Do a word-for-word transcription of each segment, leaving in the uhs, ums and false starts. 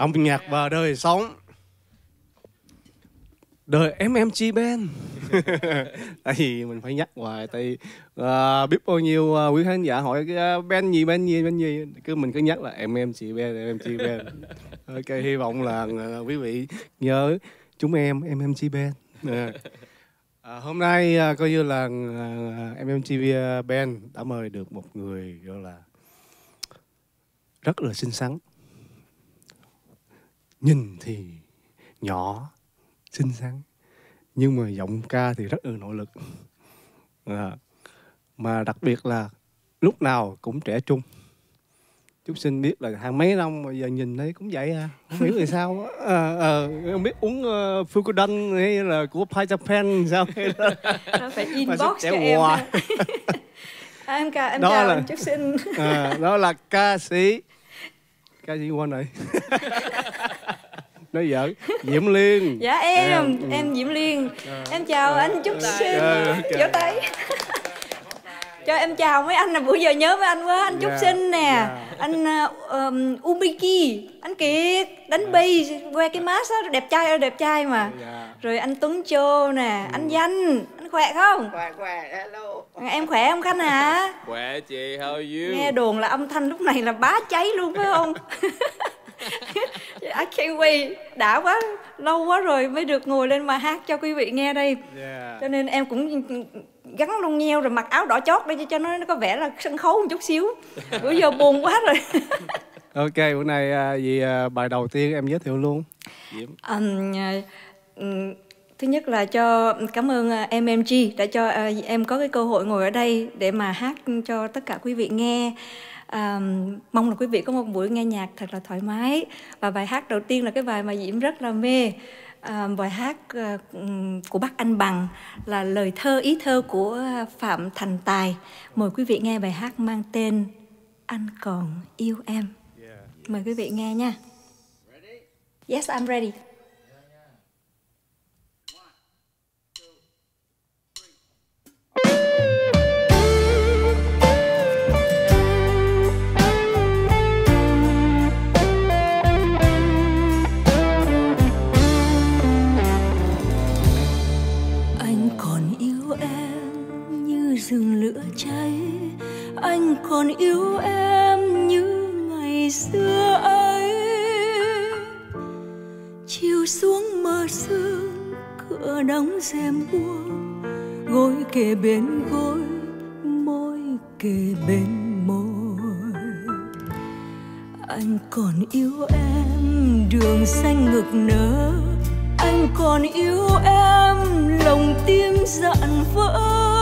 Âm nhạc và đời sống. Đời em em giê Band. Tại vì mình phải nhắc hoài. Tại uh, biết bao nhiêu uh, quý khán giả hỏi uh, band gì, band gì, band gì. Cứ mình cứ nhắc là em em giê Band, em em giê Band. Ok, hy vọng là uh, quý vị nhớ chúng em, em em giê Band. Uh, uh, hôm nay uh, coi như là uh, em em giê Band đã mời được một người gọi là rất là xinh xắn. Nhìn thì nhỏ, xinh xắn, nhưng mà giọng ca thì rất là nội lực. À, mà đặc biệt là lúc nào cũng trẻ trung. Chút xin biết là hàng mấy năm mà giờ nhìn thấy cũng vậy à. Không hiểu vì sao á. À, à, không biết uống uh, Fukudan hay là của Japan sao. Nó phải inbox cho em. À, em chào, em đó chào là, anh Trúc Sinh. À, đó là ca sĩ ca sĩ Quanh này. Nói giỡn. Diễm Liên. Dạ em, em, ừ. em Diễm Liên. À, em chào à, anh Trúc Sinh. À, vỗ tay. Cho em chào mấy anh, là bữa giờ nhớ mấy anh quá. Anh Trúc yeah, Sinh nè, yeah. Anh uh, um, Umiki, anh Kiệt, đánh yeah. bass, que cái mask đó, đẹp trai ơi đẹp trai mà. Yeah. Rồi anh Tuấn Châu nè, ừ. anh Danh, anh khỏe không? Khỏe, khỏe, hello. Em khỏe không Khanh hả? Khỏe chị, how are you? Nghe đồn là âm thanh lúc này là bá cháy luôn phải không? I can't wait, đã quá, lâu quá rồi mới được ngồi lên mà hát cho quý vị nghe đây. Yeah. Cho nên em cũng gắn lông nheo rồi mặc áo đỏ chót đây cho nó, nó có vẻ là sân khấu một chút xíu. Bữa giờ buồn quá rồi. Ok, bữa nay vì bài đầu tiên em giới thiệu luôn. Um, uh, Thứ nhất là cho cảm ơn em em giê đã cho uh, em có cái cơ hội ngồi ở đây để mà hát cho tất cả quý vị nghe. À, mong là quý vị có một buổi nghe nhạc thật là thoải mái. Và bài hát đầu tiên là cái bài mà Diễm rất là mê, à, bài hát uh, của bác Anh Bằng, là lời thơ ý thơ của Phạm Thành Tài. Mời quý vị nghe bài hát mang tên Anh Còn Yêu Em. Mời quý vị nghe nha. Yes, I'm ready. Rừng lửa cháy, anh còn yêu em như ngày xưa ấy. Chiều xuống mờ sương, cửa đóng rèm buông, gối kề bên gối, môi kề bên môi. Anh còn yêu em đường xanh ngực nở, anh còn yêu em lòng tim dạn vỡ.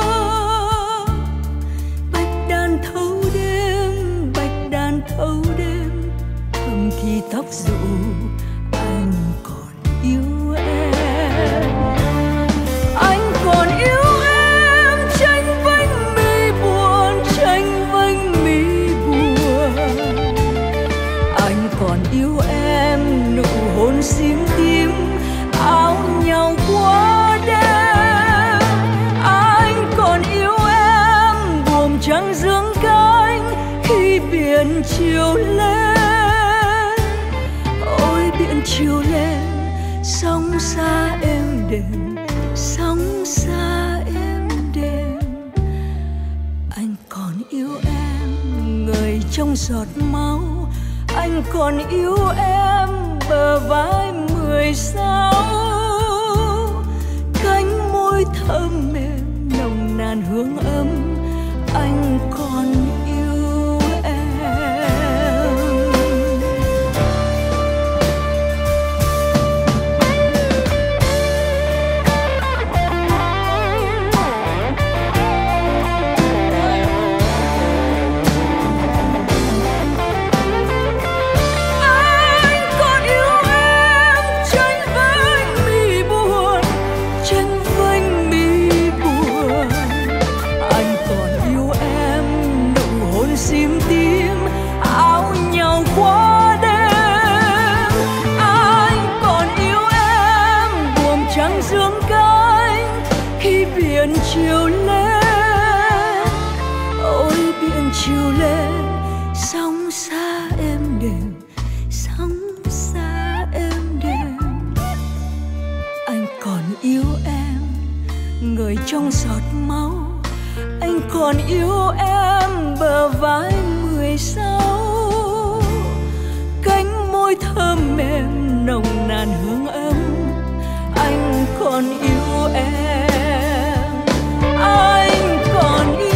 Thâu đêm, bạch đàn thâu đêm, thầm thì tóc rủ, anh còn yêu em. Anh còn yêu em, tranh vênh mi buồn, tranh vênh mi buồn. Anh còn yêu em, nụ hôn xím tím, áo nhau qua đêm. Anh còn yêu em, buồm trắng dương biển chiều lên, ôi biển chiều lên, sóng xa êm đềm, sóng xa êm đềm. Anh còn yêu em, người trong giọt máu, anh còn yêu em, bờ vai mười sáu. Cánh môi thơm mềm, nồng nàn hương ấm, anh còn trong giọt máu. Anh còn yêu em bờ vai mười sáu, cánh môi thơm mềm nồng nàn hương ấm. Anh còn yêu em, anh còn yêu.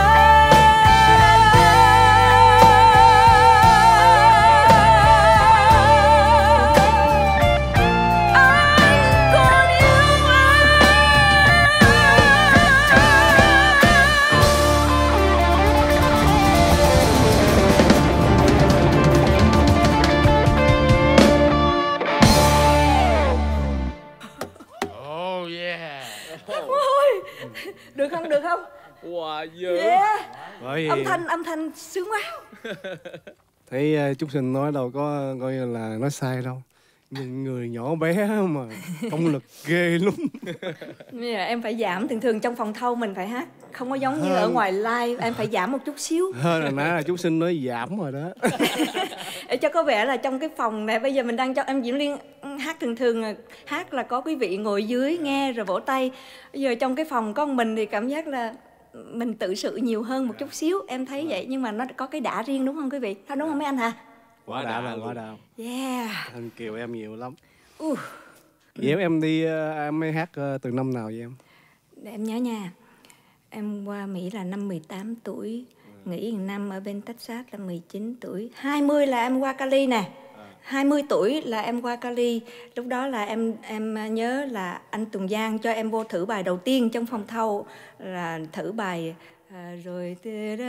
Được không, được không? Wow, dữ. Yeah. Bởi Âm thanh, âm thanh sướng quá. thấy uh, Trúc Sinh nói đâu có coi như là nói sai đâu. Nhưng người nhỏ bé mà công lực ghê lắm. Bây giờ em phải giảm, thường thường trong phòng thâu mình phải hát không có giống như ở ngoài live, em phải giảm một chút xíu. Hơn là nãy là Trúc Sinh nói giảm rồi đó. Để cho có vẻ là trong cái phòng này bây giờ mình đang cho em Diễm Liên hát, thường thường hát là có quý vị ngồi dưới nghe rồi vỗ tay. Bây giờ trong cái phòng có mình thì cảm giác là mình tự sự nhiều hơn một chút xíu, em thấy vậy, nhưng mà nó có cái đã riêng đúng không quý vị? Thôi đúng không mấy anh hả? Quá đạo là quá đạo. Yeah. Anh Kiều em nhiều lắm. Uh. Vậy em đi em mới hát từ năm nào vậy em? Để em nhớ nha. Em qua Mỹ là năm mười tám tuổi, nghỉ một năm ở bên Texas là mười chín tuổi. hai mươi là em qua Cali nè. hai mươi tuổi là em qua Cali. Lúc đó là em em nhớ là anh Tùng Giang cho em vô thử bài đầu tiên trong phòng thâu, là thử bài à, rồi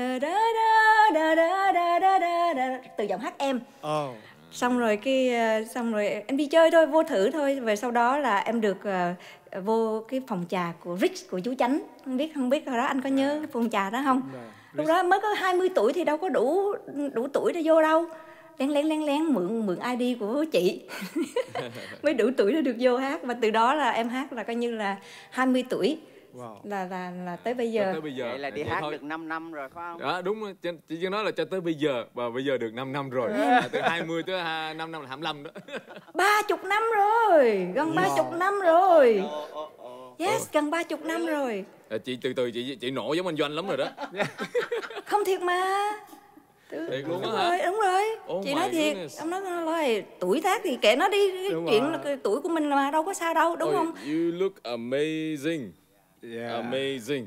từ giọng hát em. Oh. Xong rồi cái xong rồi em đi chơi thôi, vô thử thôi. Về sau đó là em được uh, vô cái phòng trà của Rich, của chú Chánh. Không biết không biết hồi đó anh có nhớ cái phòng trà đó không? Lúc đó mới có hai mươi tuổi thì đâu có đủ đủ tuổi để vô đâu. Lén lén lén lén mượn mượn i đê của chị. Mới đủ tuổi để được vô hát. Và từ đó là em hát là coi như là hai mươi tuổi. Wow. Là, là là tới bây giờ. Tới bây giờ. Vậy là đi vậy hát thôi. được năm năm rồi phải không? Đó đúng rồi, chị chưa nói là cho tới bây giờ, và bây giờ được năm năm rồi. À, từ hai mươi tới năm năm là hai mươi lăm đó. ba chục năm rồi, gần ba chục năm rồi. Yes, gần ba chục năm rồi. À, chị từ từ chị chị nổ giống anh Doanh lắm rồi đó. Không thiệt mà. Thiệt luôn đúng á hả? Rồi, đúng rồi. Oh chị nói thiệt, goodness. ông nói nói tuổi tác thì kệ nó đi, cái Đúng chuyện rồi. là tuổi của mình mà đâu có sao đâu, đúng Oh, không? You look amazing. Yeah. Amazing.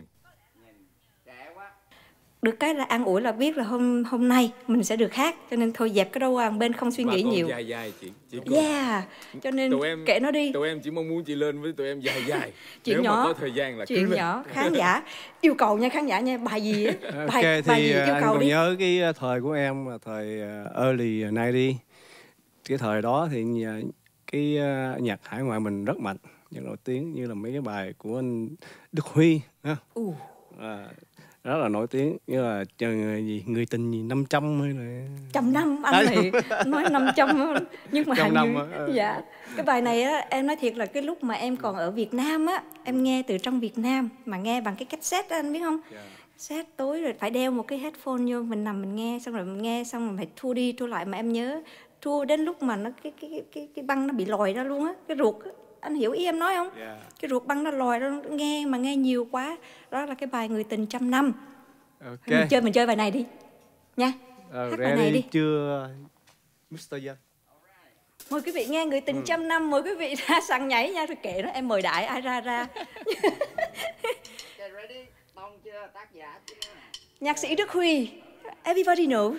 Được cái là an ủi là biết là hôm hôm nay mình sẽ được hát, cho nên thôi dẹp cái đâu qua một bên, không suy Và nghĩ còn nhiều. dài dài chị, chị cũng- Yeah, cho nên tụi em kệ nó đi. Tụi em chỉ mong muốn chị lên với tụi em dài dài. Chuyện Nếu nhỏ, mà có thời gian là cứ chuyện lên. nhỏ, khán giả yêu cầu nha, khán giả nha, bài gì á, bài, Ok bài thì gì uh, yêu anh cầu còn đi. nhớ cái uh, thời của em là thời uh, early nineties. Cái thời đó thì nhà, cái uh, nhạc hải ngoại mình rất mạnh, rất nổi tiếng, như là mấy cái bài của anh Đức Huy ha. Uh. À, rất là nổi tiếng, như là chờ gì người tình gì năm trăm hay là Trăm năm anh này nói năm trăm nhưng mà Trăm hình năm như á, ừ. dạ cái bài này á, em nói thiệt là cái lúc mà em còn ở Việt Nam á, em nghe từ trong Việt Nam mà nghe bằng cái cassette á, anh biết không? Yeah. Cassette tối rồi phải đeo một cái headphone vô, mình nằm mình nghe, xong rồi mình nghe xong rồi phải thua đi thua lại, mà em nhớ thua đến lúc mà nó cái cái cái cái băng nó bị lòi ra luôn á, cái ruột á. Anh hiểu ý em nói không? Yeah. Cái ruột băng nó lòi ra, nghe mà nghe nhiều quá. Đó là cái bài Người Tình Trăm Năm. Ok. Mình chơi mình chơi bài này đi nha. Ờ, Hát bài này ready đi. chưa mít-tơ Dân? Mời quý vị nghe Người Tình Trăm Năm, mời quý vị ra sàn nhảy nha. Rồi kệ nó, em mời đại ai ra ra. Okay, ready? Tông chưa? Tác giả chưa? Nhạc sĩ Đức Huy, everybody knows.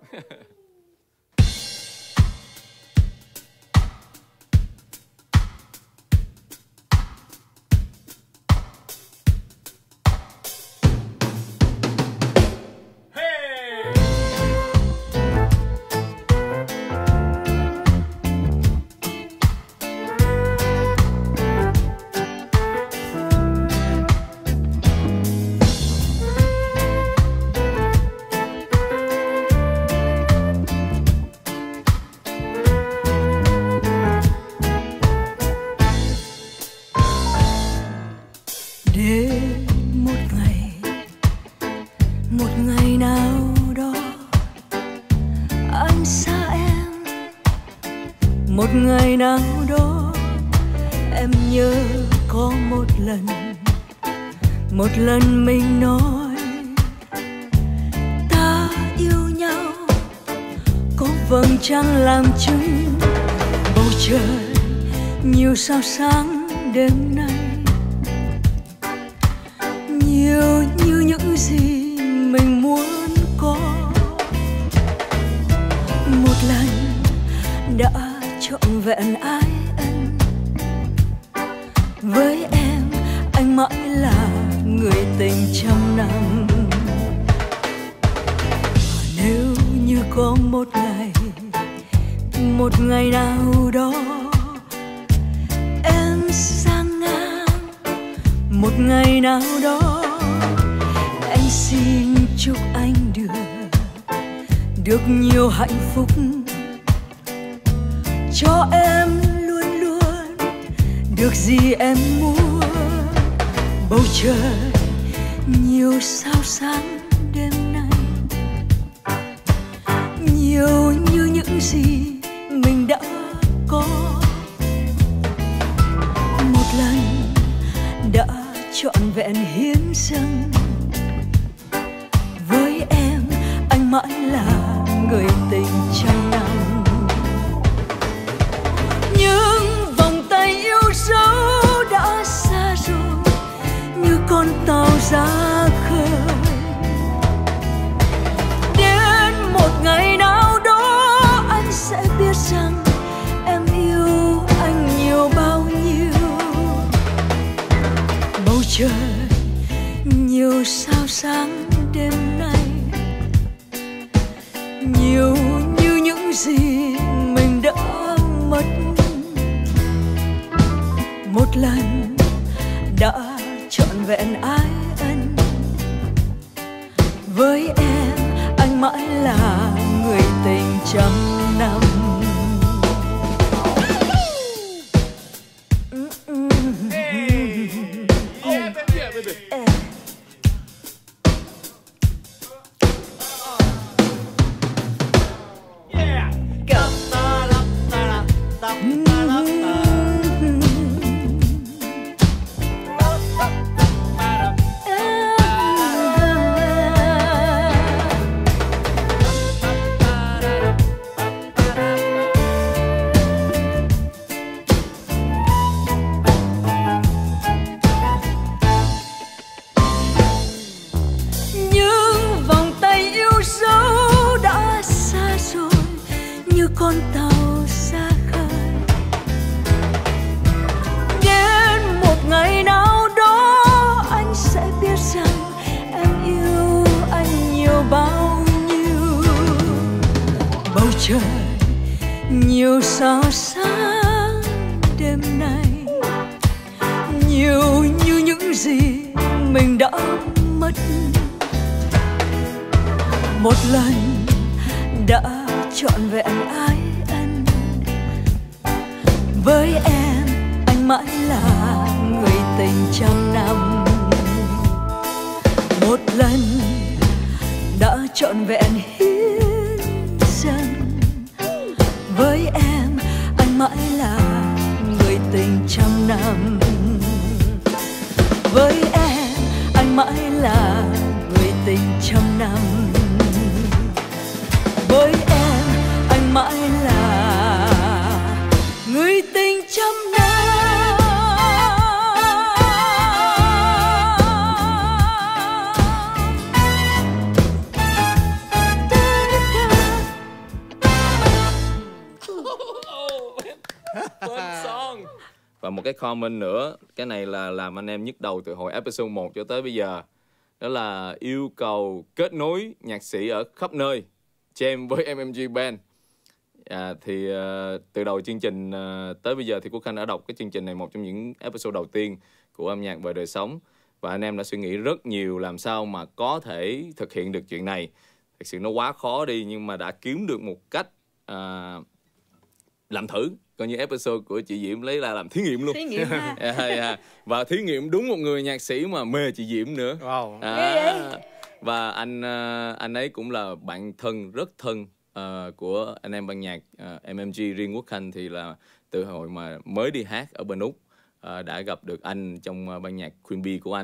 Đến một ngày, một ngày nào đó anh xa em, một ngày nào đó em nhớ có một lần một lần mình nói ta yêu nhau, có vầng trăng làm chứng, bầu trời nhiều sao sáng đêm nay, nhiều như những gì mình muốn có. Một lần đã trọn vẹn ái ân, với em anh mãi là người tình trăm năm. Nếu như có một ngày, một ngày nào đó em sang ngang, một ngày nào đó anh xin chúc anh được được nhiều hạnh phúc, cho em luôn luôn được gì em muốn. Bầu trời nhiều sao sáng đêm nay, nhiều như những gì mình đã có. Một lần đã trọn vẹn hiến dâng, với em anh mãi là người tình trăm năm. Những vòng tay yêu dấu đã xa rồi, như con tàu ra khơi. Đến một ngày nào đó anh sẽ biết rằng em yêu anh nhiều bao nhiêu. Bầu trời nhiều sao sáng đêm nay, nhiều như những gì mình đã mất. Một lần đã trọn vẹn ái ân, với em anh mãi là người tình trăm năm. Con tàu xa khơi. Đến một ngày nào đó anh sẽ biết rằng em yêu anh nhiều bao nhiêu. Bầu trời nhiều sao sáng đêm nay, nhiều như những gì mình đã mất. Một lần đã trọn vẹn ái ân, với em anh mãi là người tình trăm năm. Một lần đã trọn vẹn hiến dâng, với em anh mãi là người tình trăm năm. Với em anh mãi là người tình trăm năm. Với em anh mãi là người tình trăm năm. Và một cái comment nữa, cái này là làm anh em nhức đầu từ hồi episode một cho tới bây giờ. Đó là yêu cầu kết nối nhạc sĩ ở khắp nơi jam với em em giê Band. À, thì uh, từ đầu chương trình uh, tới bây giờ thì Quốc Khánh đã đọc cái chương trình này, một trong những episode đầu tiên của Âm Nhạc Về Đời Sống. Và anh em đã suy nghĩ rất nhiều làm sao mà có thể thực hiện được chuyện này. Thật sự nó quá khó đi, nhưng mà đã kiếm được một cách uh, làm thử. Coi như episode của chị Diễm lấy ra làm thí nghiệm luôn. Thí nghiệm ha. yeah, yeah. Và thí nghiệm đúng một người nhạc sĩ mà mê chị Diễm nữa. Wow. À, và anh anh ấy cũng là bạn thân, rất thân uh, của anh em ban nhạc uh, em em giê. Riêng Quốc Khanh thì là từ hồi mà mới đi hát ở bên Úc uh, đã gặp được anh trong uh, ban nhạc Queen Bee của anh.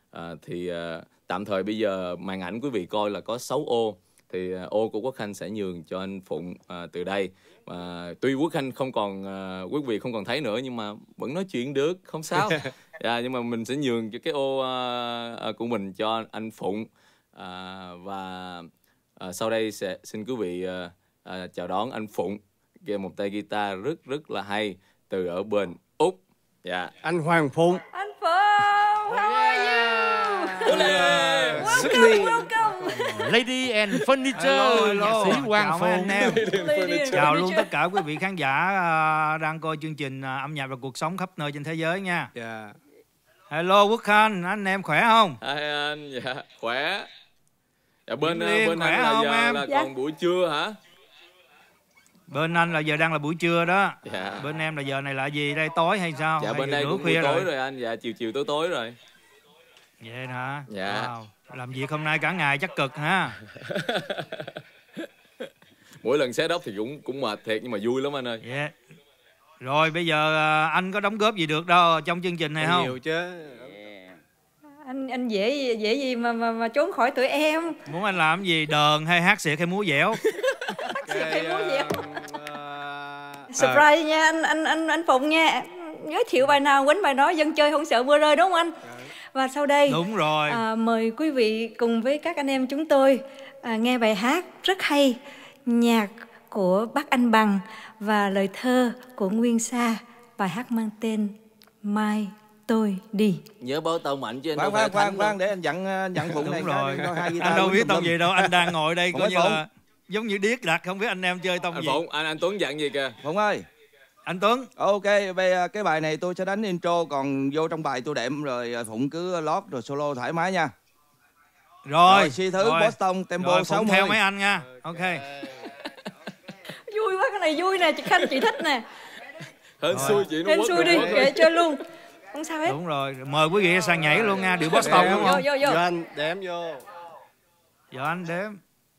À, thì à, tạm thời bây giờ màn ảnh quý vị coi là có sáu ô. Thì à, ô của Quốc Khanh sẽ nhường cho anh Phụng à, từ đây. À, tuy Quốc Khanh không còn à, quý vị không còn thấy nữa nhưng mà vẫn nói chuyện được, không sao. À, nhưng mà mình sẽ nhường cái ô à, à, của mình cho anh Phụng. À, và à, sau đây sẽ xin quý vị à, à, chào đón anh Phụng, kèm một tay guitar rất rất là hay từ ở bên Úc. Dạ. Anh Hoàng Phụng. Anh Phụng, how are you? Welcome, welcome. Lady and Furniture, nhạc sĩ Hoàng Phụng. Anh em. Chào luôn Furniture. tất cả quý vị khán giả à, đang coi chương trình à, âm nhạc và cuộc sống khắp nơi trên thế giới nha. Dạ. Hello Quốc Khanh, anh em khỏe không? Hai anh, dạ, khỏe. Dạ, bên Diễm Liên, bên khỏe anh là không giờ em? là Dạ. còn buổi trưa hả? Bên anh là giờ đang là buổi trưa đó. Dạ. Bên em là giờ này là gì đây, tối hay sao? Dạ, Hay bên đây nửa cũng buổi khuya tối rồi. rồi anh. Dạ, chiều chiều tối tối rồi. Vậy hả? Dạ. Wow. Làm việc hôm nay cả ngày chắc cực ha. Mỗi lần set up thì cũng cũng mệt thiệt nhưng mà vui lắm anh ơi. Yeah. Rồi bây giờ à, anh có đóng góp gì được đâu trong chương trình này không? Nhiều chứ. Anh anh dễ dễ gì mà mà mà trốn khỏi tụi em. Muốn anh làm gì? Đờn hay hát xịt hay múa dẻo? Cái múa dẻo. à, Surprise nha anh anh anh anh Phụng nha. Giới thiệu bài nào quýnh bài đó, dân chơi không sợ mưa rơi đúng không anh? Và sau đây Đúng rồi. à, mời quý vị cùng với các anh em chúng tôi à, nghe bài hát rất hay, nhạc của bác Anh Bằng và lời thơ của Nguyên Sa. Bài hát mang tên Mai Tôi Đi. Nhớ báo tông mạnh chứ anh Khoan đâu phải khoan khoan thánh khoan đâu. để anh dặn dặn Phụng này. Đúng rồi. Coi hai guitar Anh đâu luôn biết tùm tông lum. gì đâu, anh đang ngồi đây Phụng coi ơi, như Phụng. là giống như điếc lạc, không biết anh em chơi tông Anh gì. Phụng, anh anh Tuấn dặn gì kìa? Phụng ơi. Anh Tuấn. Ok, bây cái bài này tôi sẽ đánh intro, còn vô trong bài tôi đệm rồi Phụng cứ lót rồi solo thoải mái nha. Rồi, Rồi, Si thứ rồi. Boston tempo Rồi, sáu Phụng mươi. theo mấy anh nha. Ok. Vui quá, cái này vui nè, chị Khanh chị thích nè. Hên xui chị nó Em quất xui rồi, đi, quất rồi. kệ chơi luôn. Không sao hết. Đúng rồi, mời quý vị sang nhảy luôn nha, điệu Boston đúng Vô không? vô vô. Giờ anh đếm vô. Giờ anh đếm.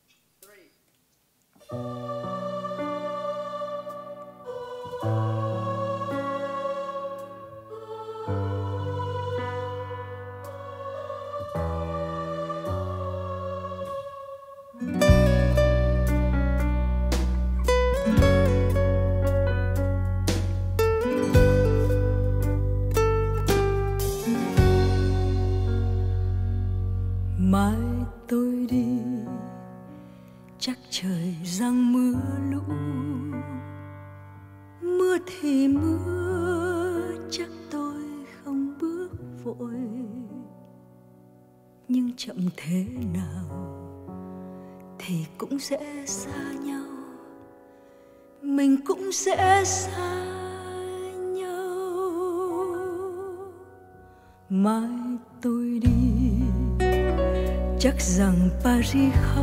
Mai tôi đi chắc trời giăng mưa lũ, mưa thì mưa chắc tôi không bước vội, nhưng chậm thế nào thì cũng sẽ xa nhau, mình cũng sẽ xa nhau. Mai tôi đi chắc rằng Paris khóc,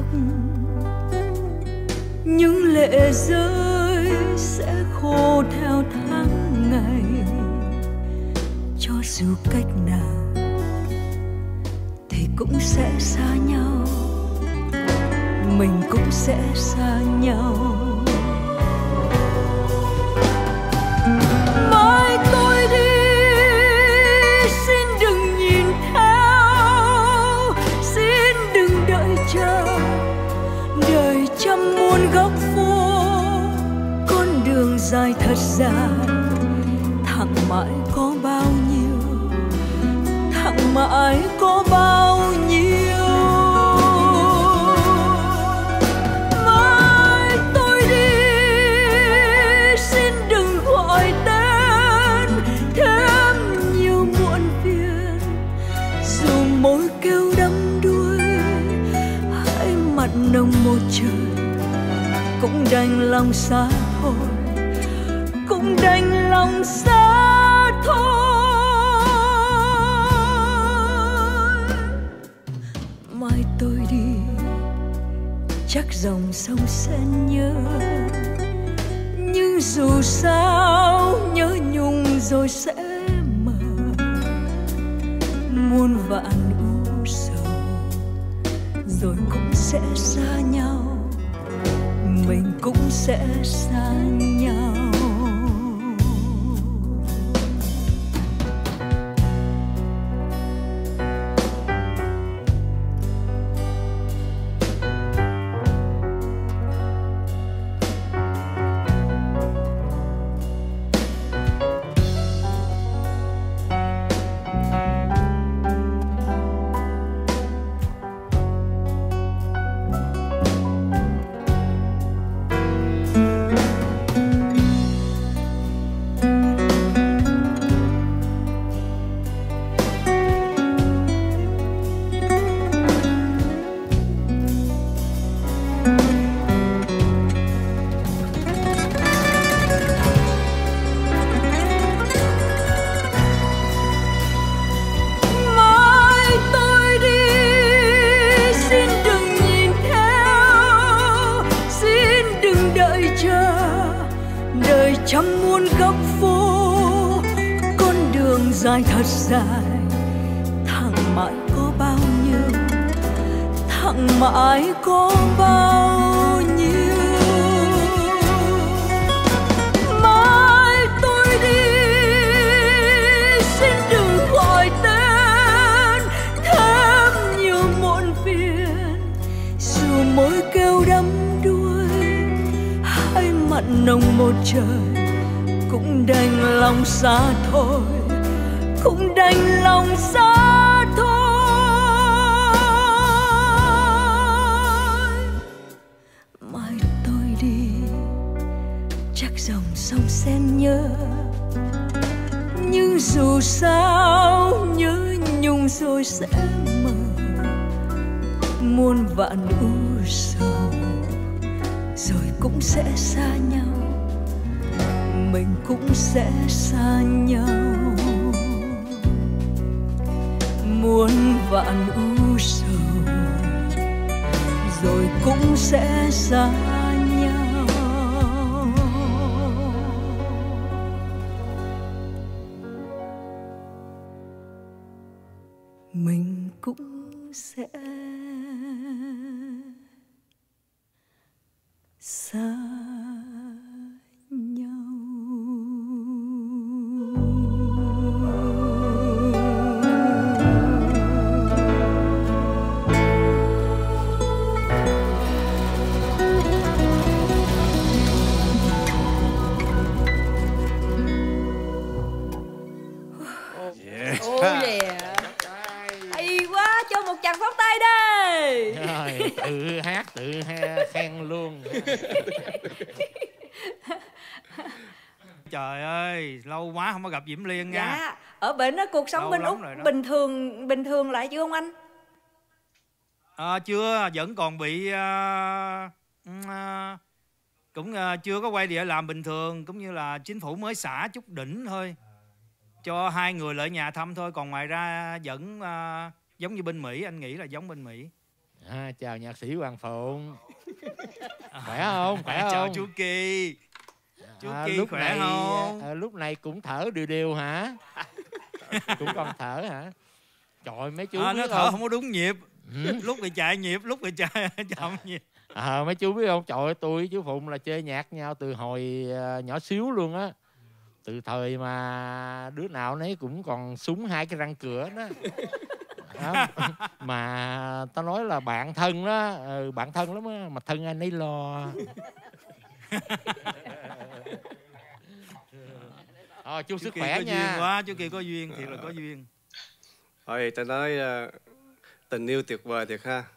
những lệ rơi sẽ khô theo tháng ngày. Cho dù cách nào thì cũng sẽ xa nhau, mình cũng sẽ xa nhau. Mai tôi đi xin đừng nhìn theo, xin đừng đợi chờ, đời trăm muôn góc phố, con đường dài thật dài, thẳng mãi có bao nhiêu, thẳng mãi có bao nhiêu. Mai tôi đi xin đừng gọi tên thêm nhiều muộn phiền, dù môi kêu đắm đuối hãy mặt nồng một trời, cũng đành lòng xa thôi, cũng đành lòng xa thôi. Mai tôi đi chắc dòng sông sẽ nhớ, nhưng dù sao nhớ nhung rồi sẽ mờ, muôn vạn u sầu rồi cũng sẽ xa nhau, mình cũng sẽ xa nhau. dài thật dài, thẳng mãi có bao nhiêu, thẳng mãi có bao nhiêu. Mai tôi đi xin đừng gọi tên thêm nhiều muộn phiền, dù môi kêu đắm đuối hay mặn nồng một trời, cũng đành lòng xa thôi, cũng đành lòng xa thôi. Mai tôi đi chắc dòng sông sen nhớ, nhưng dù sao nhớ nhung rồi sẽ mờ, muôn vạn u sầu rồi cũng sẽ xa nhau, mình cũng sẽ xa nhau. Muôn vạn u sầu rồi cũng sẽ xa nhau. Mình cũng sẽ xa nhau. Oh yeah. Hay quá, cho một tràng pháo tay đây. Rồi, tự hát tự ha, khen luôn. Trời ơi, lâu quá không có gặp Diễm Liên nha. Dạ, ở bên đó cuộc sống Lâu bên lắm Úc rồi đó. bình thường bình thường lại chưa không anh? À, chưa, vẫn còn bị à, à, cũng à, chưa có quay lại làm bình thường, cũng như là chính phủ mới xả chút đỉnh thôi, cho hai người lại nhà thăm thôi, còn ngoài ra vẫn à, giống như bên Mỹ, anh nghĩ là giống bên Mỹ. À, chào nhạc sĩ Hoàng Phụng. Khỏe không? Khỏe không? Chào chú Kỳ. Chú À, Kỳ lúc khỏe này, không? À, lúc này cũng thở đều đều hả? Cũng còn thở hả? Trời mấy chú À, biết nó thở không? không có đúng nhịp. Ừ. Lúc thì chạy nhịp, lúc thì chạy chậm nhịp. À, mấy chú biết không? Trời ơi, tôi với chú Phụng là chơi nhạc nhau từ hồi uh, nhỏ xíu luôn á. Từ thời mà đứa nào nấy cũng còn súng hai cái răng cửa đó. Đó. Mà tao nói là bạn thân đó, ừ, bạn thân lắm á, mà thân anh ấy lo. Ờ, chúc Chú sức Kỳ khỏe có nha. duyên quá, chú Kỳ có duyên, thiệt là có duyên. Thôi ta nói uh, tình yêu tuyệt vời thiệt ha.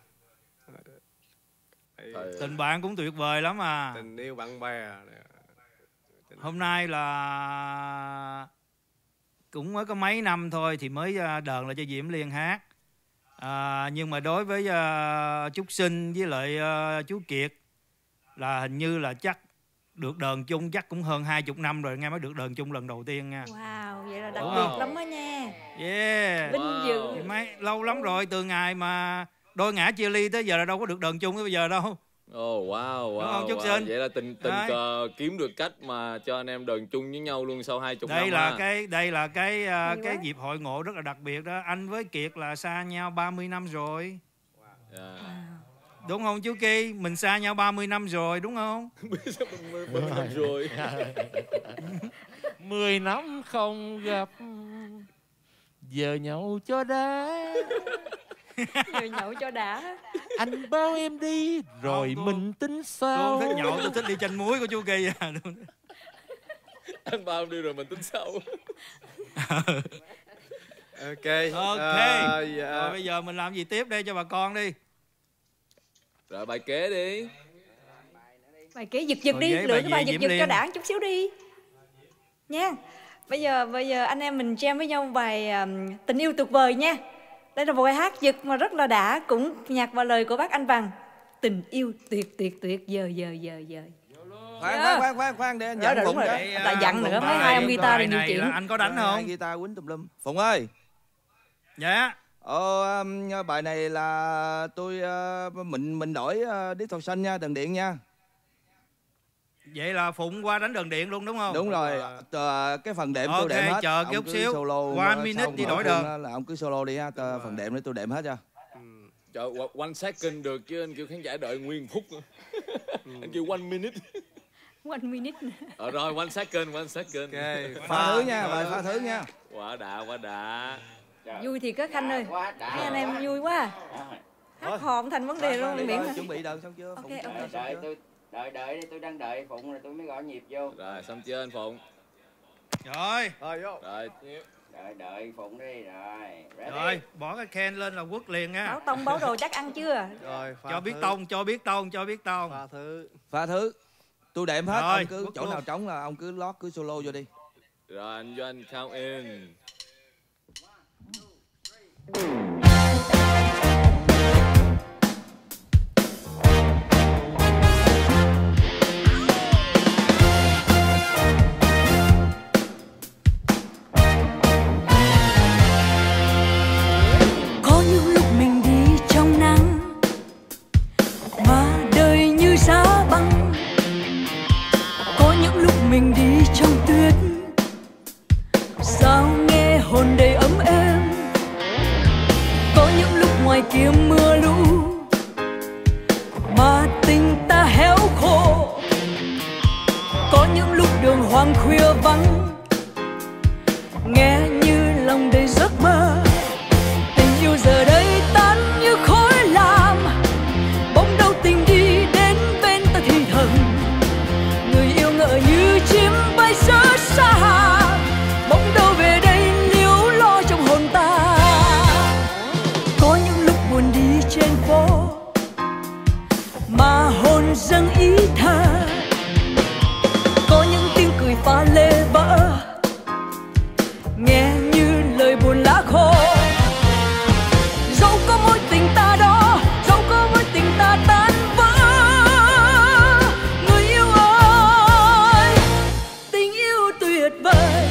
Tình bạn cũng tuyệt vời lắm à. Tình yêu bạn bè. Hôm nay là cũng mới có mấy năm thôi thì mới đờn lại cho Diễm Liên hát. À, nhưng mà đối với uh, Trúc Sinh với lại uh, chú Kiệt là hình như là chắc được đờn chung chắc cũng hơn hai chục năm rồi, nghe mới được đờn chung lần đầu tiên nha. Wow, vậy là đặc Wow. biệt lắm đó nha. Yeah. Vinh dự. Thì mấy, lâu lắm rồi, từ ngày mà đôi ngã chia ly tới giờ là đâu có được đờn chung tới bây giờ đâu. Oh wow, wow, Đúng không, Trúc wow. Sinh? Vậy là tình tình Đấy. cờ kiếm được cách mà cho anh em đờn chung với nhau luôn sau hai chục năm. Đây là ha. cái đây là cái uh, Hay cái quá. dịp hội ngộ rất là đặc biệt đó. Anh với Kiệt là xa nhau ba mươi năm rồi. Yeah. Đúng không chú Ki? Mình xa nhau ba mươi năm rồi đúng không? Ba mươi năm rồi. Mười năm không gặp, giờ nhậu cho đã. Giờ nhậu cho đã. Anh bao em đi rồi Không, tôi- mình tính Tôi sao. không thích nhậu, tôi thích đi chanh muối của chú Ki à. Anh bao đi rồi mình tính sau. Ok. Ok. À, dạ. Rồi bây giờ mình làm gì tiếp đây cho bà con đi. Rồi bài kế đi. Bài kế giật giật Rồi đi, với lựa bài cái bài về giật Diễm giật cho Liên. đã chút xíu đi. Nha. Bây giờ bây giờ anh em mình jam với nhau bài um, Tình yêu tuyệt vời nha. Đây là một bài hát giật mà rất là đã, cũng nhạc và lời của bác Anh Bằng. Tình yêu tuyệt tuyệt tuyệt giờ giờ giờ giờ. Khoan Dạ. khoan khoan khoan khoan để anh Rồi, dặn rồi, Phụng đúng rồi. cái. Tại dặn nữa, mấy hai ông guitar bài này nhiều này chuyện. là anh có đánh Hai không? guitar quýnh tùm lum. Phụng ơi. Dạ. Ờ, um, bài này là tôi uh, mình mình đổi uh, Điếc Thọ Xanh nha, Đần Điện nha. Vậy là Phụng qua đánh đờn điện luôn đúng không? Đúng rồi. Tờ, cái phần đệm tôi đệm hết. Ok, chờ ông chút cứ xíu. Solo One minute đi đổi đờn. Là ông cứ solo đi ha. Tờ, phần đệm để tôi đệm hết cho. Trời, one second được chứ anh kêu khán giả đợi nguyên phút. Anh kêu one minute. One minute. Ờ rồi, one second, one second. Okay. Pha thứ nha, bài pha thứ nha. Quá đã, quá đã. Vui thì có Khanh ơi. Mấy anh em vui quá. Hát hò không thành vấn đề luôn. Miễn chuẩn bị đờn xong chưa? Ok, ok. Đợi tôi, đợi đợi đi, tôi đang đợi Phụng rồi tôi mới gõ nhịp vô. Rồi, xong chưa anh Phụng? Rồi. Rồi vô. Rồi. Đợi đợi Phụng đi rồi. Ready. Rồi, bỏ cái can lên là quất liền nha. Báo tông báo đồ chắc ăn chưa? Rồi, cho biết tông, cho biết tông, cho biết tông. Pha thứ. Pha thứ. Tôi đệm hết, rồi, ông cứ chỗ luôn. Nào trống là ông cứ lót, cứ solo vô đi. Rồi anh Doanh count in. Có những lúc mình đi trong nắng mà đời như giá băng, có những lúc mình đi trong tuyết sao nghe hồn đầy ấm êm, có những lúc ngoài kia mưa lũ mà tình ta héo khô, có những lúc đường hoang khuya vắng nghe như lòng đầy giấc mơ. Tình yêu giờ đây tan như khói lam, bỗng đâu tình đi đến bên ta thì thầm, người yêu ngỡ như chim bay rất xa, bỗng đâu về đây liếu lo trong hồn ta. Có những lúc buồn đi trên phố mà hồn dâng ý thơ, có những tiếng cười pha lê vỡ nghe như lời buồn lá khô. Dẫu có mối tình ta đó, dẫu có mối tình ta tan vỡ, người yêu ơi, tình yêu tuyệt vời.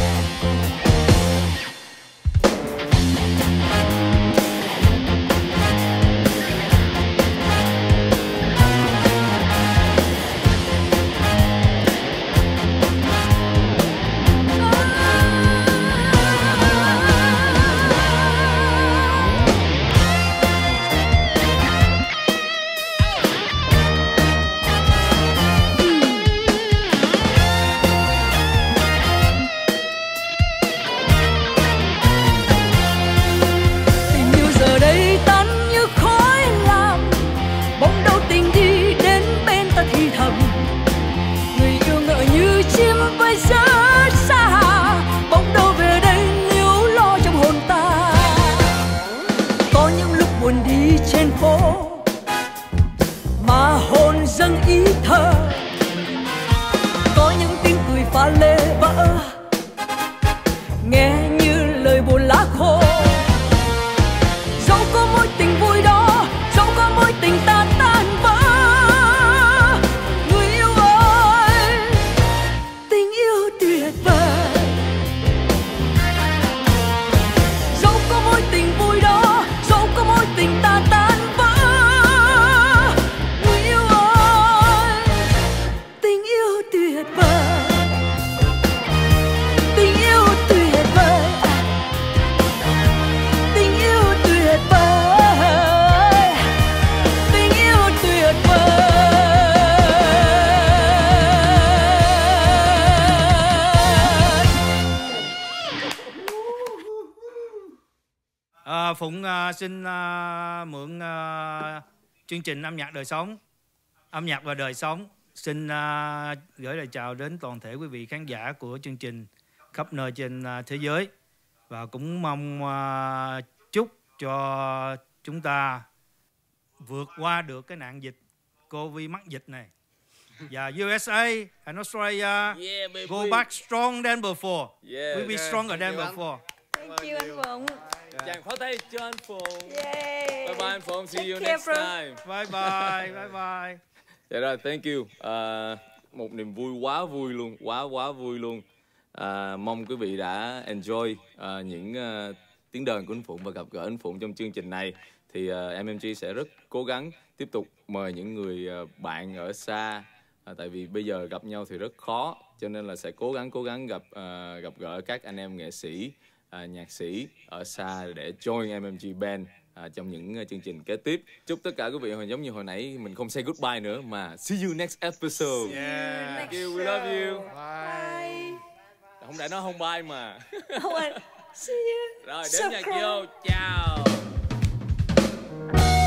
Tình yêu giờ đây tan như khói lam, bỗng đâu tình đi đến bên ta thì thầm, người yêu ngỡ như chim bay rất xa, bỗng đâu về đây liếu lo trong hồn ta. Có những lúc buồn đi trên phố mà hồn dâng ý thơ, có những tiếng cười pha lê vỡ nghe như lời buồn lá khô. Dẫu có mối tình vui đó, dẫu có mối tình ta tan vỡ, người yêu ơi, tình yêu tuyệt vời. Dẫu có mối tình vui đó, dẫu có mối tình ta tan vỡ, người yêu ơi, tình yêu tuyệt vời, tình yêu tuyệt vời, tình yêu tuyệt vời, tình yêu tuyệt vời. À, Phụng à, xin à, mượn à, chương trình âm nhạc đời sống, âm nhạc và đời sống, xin à, gửi lời chào đến toàn thể quý vị khán giả của chương trình khắp nơi trên à, thế giới, và cũng mong à, chúc cho chúng ta vượt qua được cái nạn dịch Covid mắc dịch này, và u ét a and Australia Yeah, baby. go back strong than before. Yeah. We'll be Okay. stronger than Thank you, anh. before. Thank you anh Phụng. Chàng pháo tay cho anh Phụng. Yay. Bye bye anh Phụng, see you Take care, next bro. time. Bye bye, bye bye. Dạ rồi, thank you. À, một niềm vui quá vui luôn, quá quá vui luôn. À, mong quý vị đã enjoy à, những à, tiếng đờn của anh Phụng và gặp gỡ anh Phụng trong chương trình này. Thì à, em em giê sẽ rất cố gắng tiếp tục mời những người à, bạn ở xa À, tại vì bây giờ gặp nhau thì rất khó, cho nên là sẽ cố gắng cố gắng gặp uh, gặp gỡ các anh em nghệ sĩ, uh, nhạc sĩ ở xa để join em em giê Band uh, trong những uh, chương trình kế tiếp. Chúc tất cả quý vị hồi giống như hồi nãy mình không say goodbye nữa mà see you next episode. Yeah. Thank you, we love you. Bye. Không để nó không bye mà. Oh, see you. Rồi đến nhạc vô, chào.